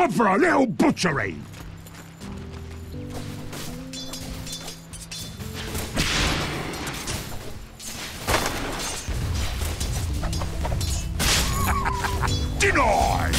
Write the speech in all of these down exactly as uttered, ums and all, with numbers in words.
Time for a little butchery! Denied!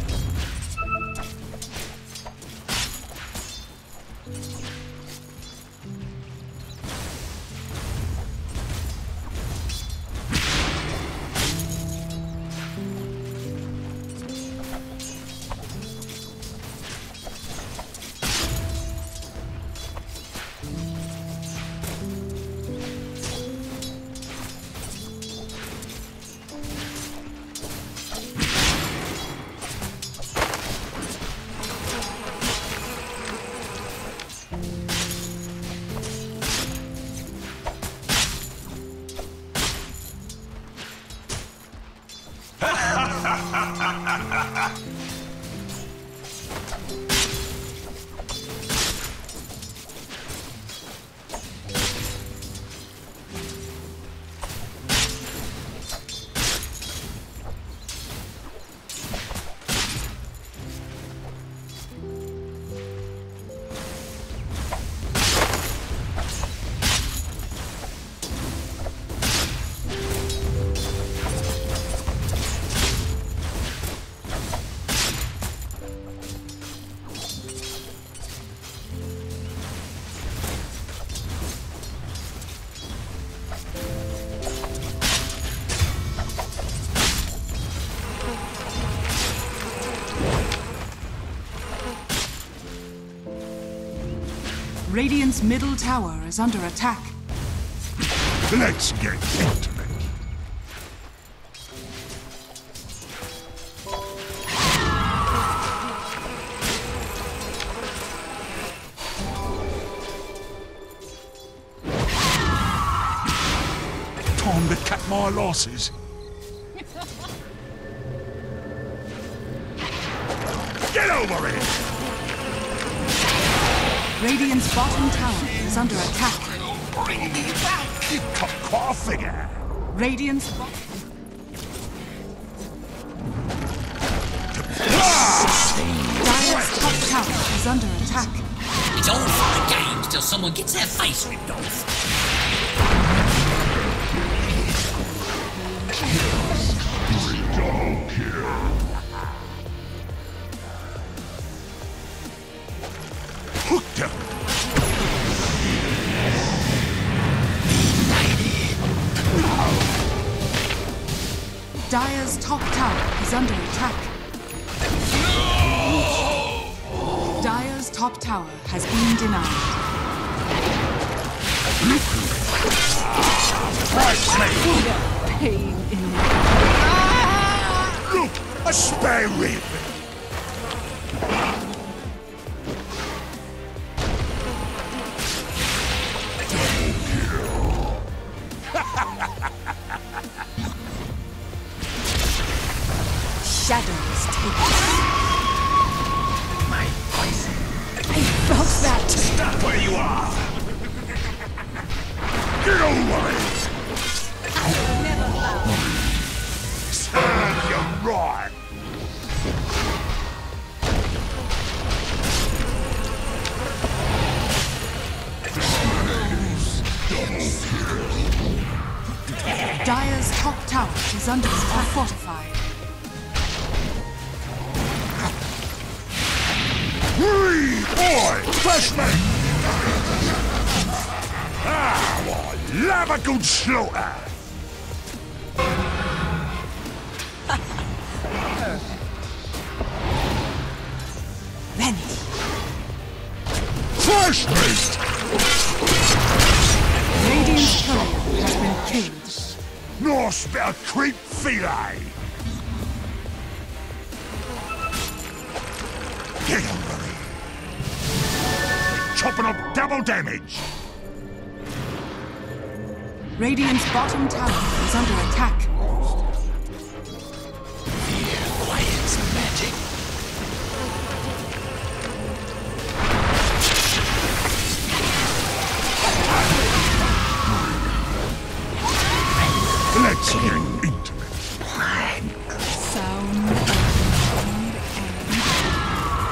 Radiant's middle tower is under attack. Let's get intimate. Time to cut my losses. Get over it! Radiant's bottom tower is under attack. Bring me back! You cut quite a figure. Radiant's bottom... Dire's top tower is under attack. It's all fun and games till someone gets their face ripped off. Double kill. Hooked him. Dire's top tower is under attack. Dire's top tower has been denied. Pain in Look, a spare rib. shadows take us. My poison. I felt that. Stop where you are! Get over it! I'll never bow. Serve you right! Dire's top tower is under attack. Fortified. Hurry, boy! Flash me! Ah, I love a good slaughter! Ready. Flash me! Radiant's courier has been killed. Nice bit of creep filet! Get over it! Chopping up double damage! Radiant's bottom tower is under attack. Fear quiets magic. Let's get intimate. Sound and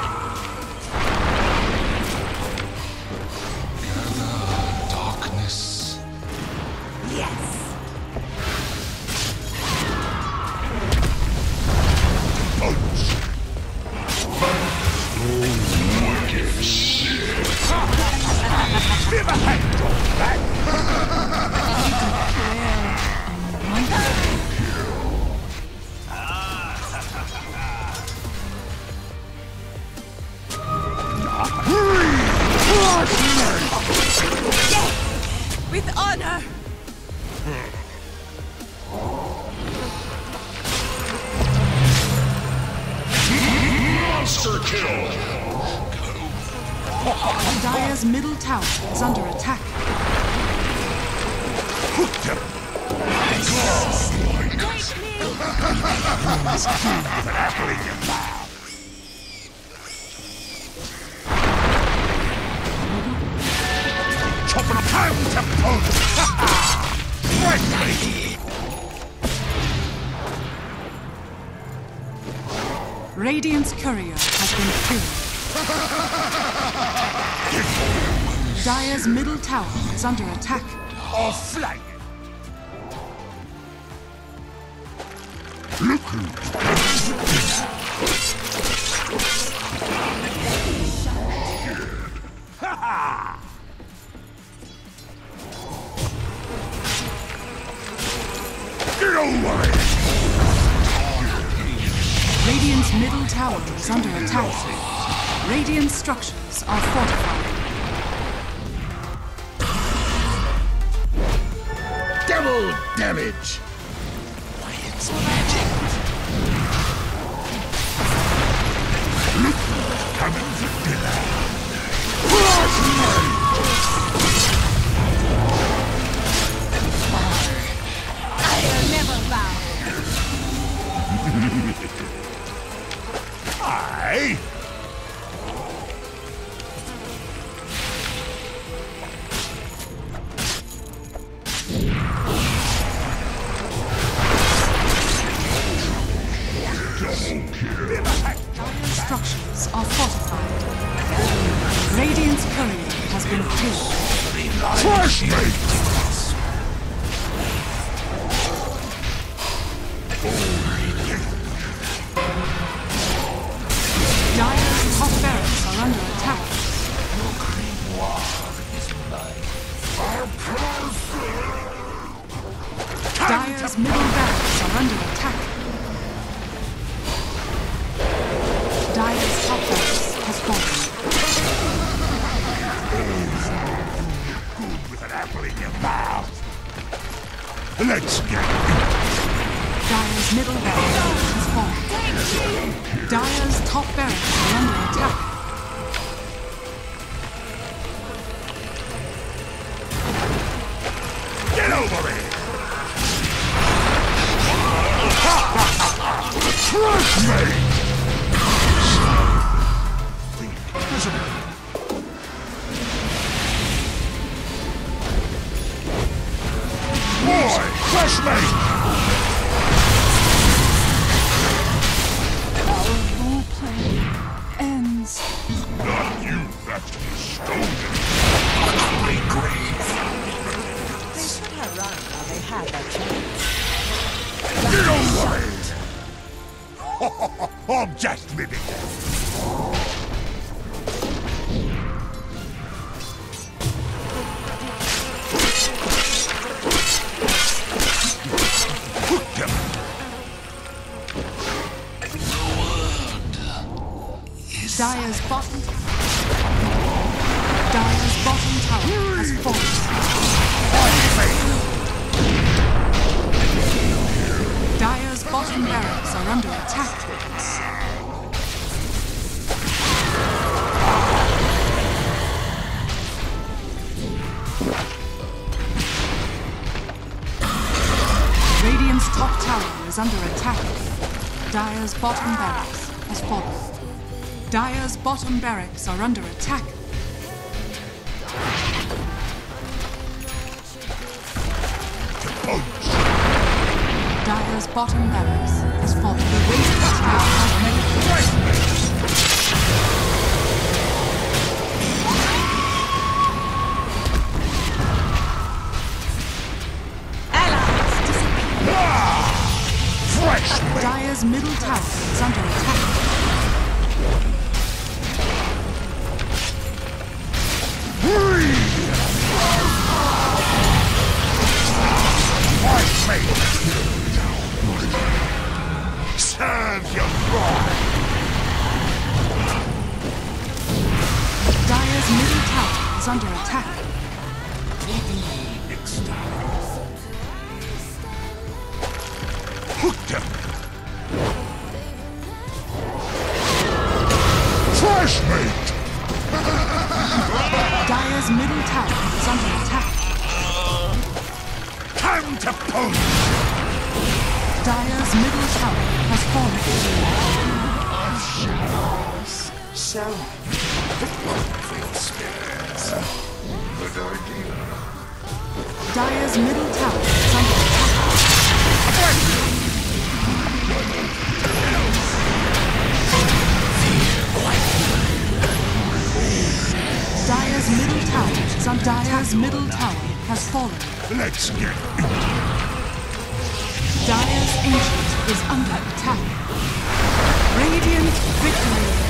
with honor! Monster kill! Dire's middle tower is under attack. Hooked him! With an apple in your mouth! Chopping a pound to punch! Radiant's courier has been killed. Dire's middle tower is under attack. Or flank! Look who's Ha ha! Get over it! Radiant's middle tower is under attack. Radiant structures are fortified. Double damage! Why, it's magic! Look who's coming for dinner! I'll never bow. Aye! Dire's structures are fortified. Radiant's courier has been killed. Crush me! Dire's top barracks are under attack. Dire's middle barracks are under attack. Dire's top barracks has fallen. With an apple in your mouth! Let's get Dire's middle barracks has fallen. Dire's top barracks are under attack. Get over it! Crush me! Boy, crush me! Our role play ends. Not you, that's stolen. My grave. They should have run while they had that chance. Get over it! I'm just living. Hooked him. Dire's bottom Dire's bottom tower has fallen. Dire's bottom barracks are under attack. Radiant's top tower is under attack. Dire's bottom barracks has fallen. Dire's bottom barracks are under attack. Dire's bottom barracks has fallen. The Radiant now has Allies disappear. Fresh! Dire's middle tower is under attack. Serve your pride! Dire's middle tower is under attack. Fishmate! Dire's middle tower is under attack. Time to pull! Dire's middle tower has fallen. So, feel spirits. Good idea. Dire's middle tower is under attack. Dire's middle tower is under Dire's middle tower has fallen. Let's get Dire's ancient is under attack. Radiant victory.